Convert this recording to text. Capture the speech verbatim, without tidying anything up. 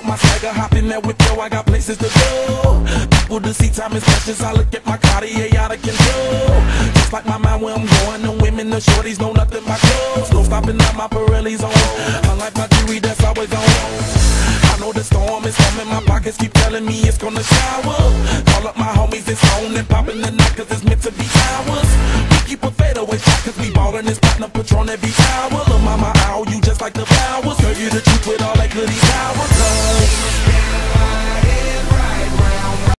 my swagger, hop in there with yo, I got places to go. People to see, time is precious, I look at my Cartier out of control. Just like my mind where I'm going, the women, the shorties know nothing but clothes. No stopping at my Pirelli's on, unlike my jewelry that's always on. I know the storm is coming, my pockets keep telling me it's gonna shower. Call up my homies, it's on and popping the night cause it's meant to be ours. We keep a fadeaway shot cause we ballin' this platinum Patron every hour.